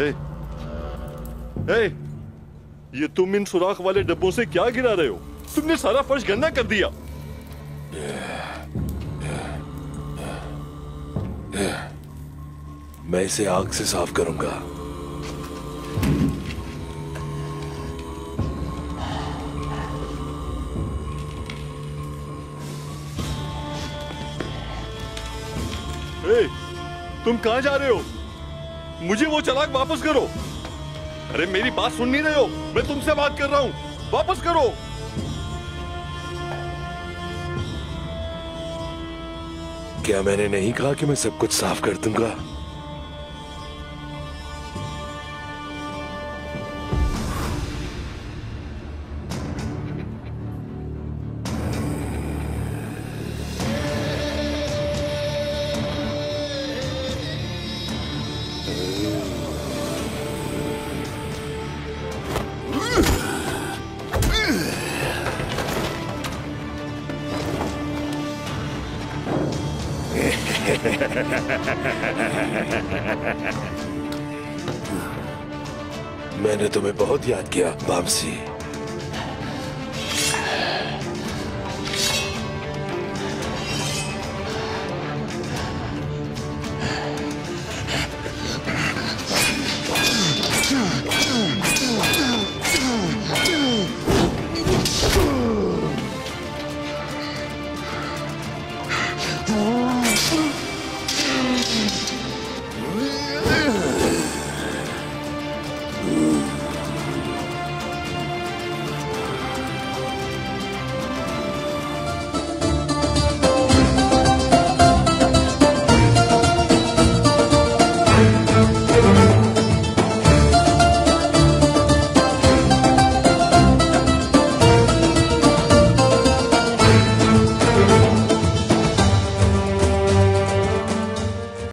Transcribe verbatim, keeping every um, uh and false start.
ए, ए, ये तुम इन सुराख वाले डब्बों से क्या गिरा रहे हो? तुमने सारा फर्श गंदा कर दिया। मैं इसे आग से साफ करूंगा। ए, तुम कहां जा रहे हो? मुझे वो चालाक वापस करो। अरे मेरी बात सुन नहीं रहे हो? मैं तुमसे बात कर रहा हूं, वापस करो। क्या मैंने नहीं कहा कि मैं सब कुछ साफ कर दूंगा? मैंने तुम्हें बहुत याद किया वामसी।